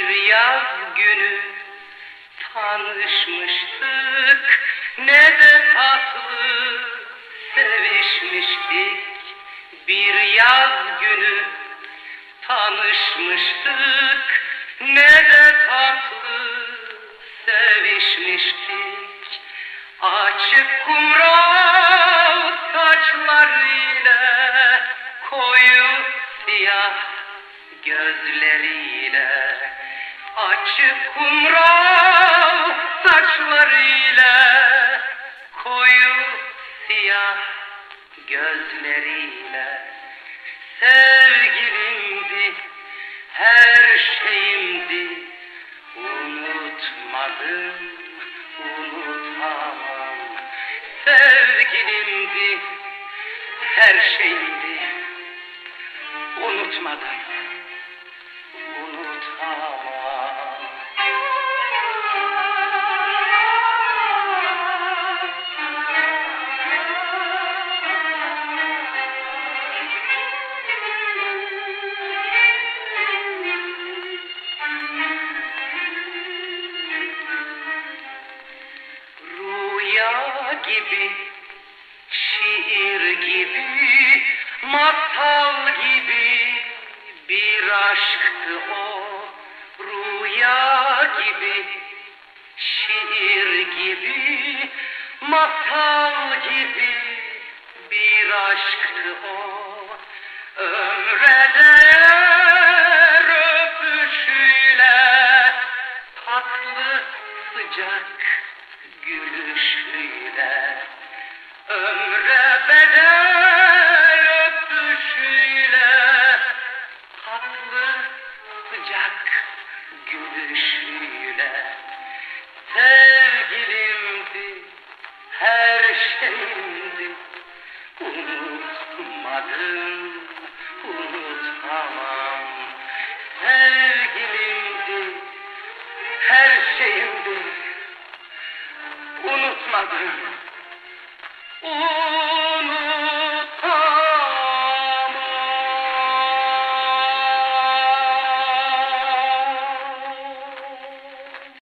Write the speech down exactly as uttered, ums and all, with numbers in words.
Bir yaz günü tanışmıştık, ne de tatlı sevişmiştik. Bir yaz günü tanışmıştık, ne de tatlı sevişmiştik. Açık kumral saçlarıyla, koyu siyah gözleriyle, açık kumral saçlarıyla, koyu siyah gözleriyle, sevgilimdi, her şeyimdi, unutmadım, unutamam. Sevgilimdi, her şeyimdi, unutmadım, unutamam. Rüya gibi, şiir gibi, masal gibi bir aşktı o. Rüya gibi, şiir gibi, masal gibi bir aşktı o. Ömre değer öpüşüyle, tatlı sıcak gülüşüyle, ömre bedel öpüşüyle, tatlı sıcak gülüşüyle, sevgilimdi, her şeyimdi, unutmadım, unutamam. Sevgilimdi, her şeyimdi, unutmadım, unutmadım.